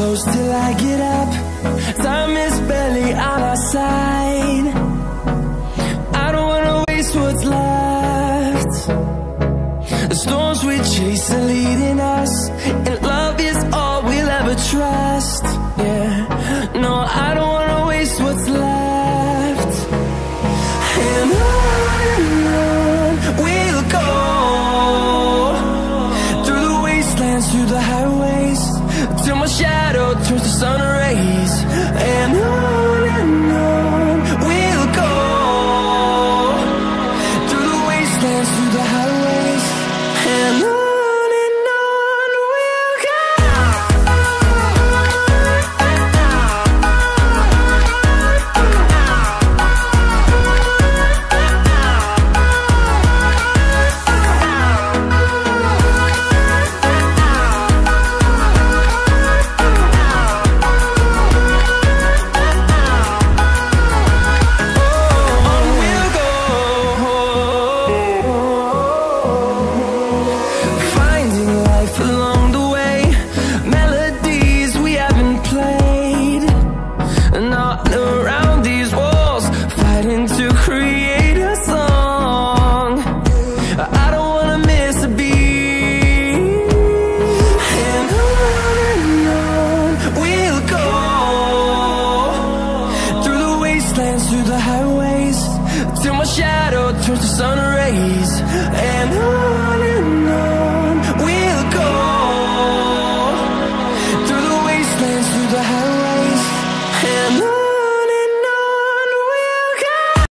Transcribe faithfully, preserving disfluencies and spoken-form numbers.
close till I get up. Time is barely on our side. I don't wanna waste what's left. The storms we chase are leading us, and love is all we'll ever trust. Yeah, no, I don't wanna waste what's left. And on and on we'll go, through the wastelands, through the highways, till my shadow turns to sun rays. And on